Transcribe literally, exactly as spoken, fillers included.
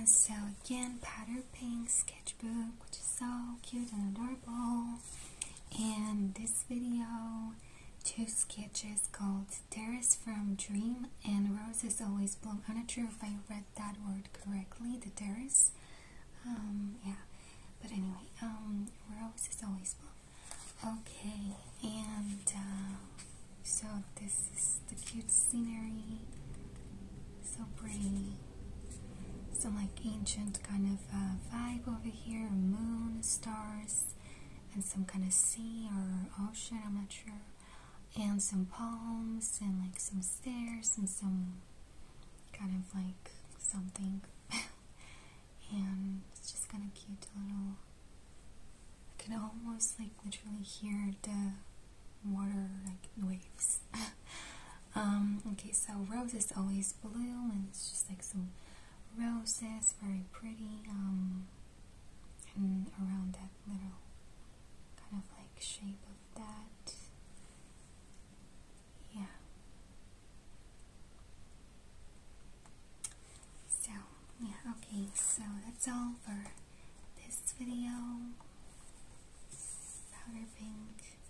so again, powder pink sketchbook, which is so cute and adorable. And this video, two sketches called Terrace from Dream and Roses Always Bloom. I'm not sure if I read that word correctly, the terrace. Um, yeah, but anyway, um, Roses Always Bloom. Okay, and uh, so this is the cute scenery, so pretty. Some like ancient kind of uh, vibe over here, a moon, stars, and some kind of sea or ocean, I'm not sure. And some palms, and like some stairs, and some kind of like something. And it's just kind of cute, a little. I can almost like literally hear the water like waves. um, okay, so roses always bloom, and it's just like some roses, very pretty, um, and around that little kind of like shape of that. Yeah. So, yeah, okay, so that's all for this video. Powder pink.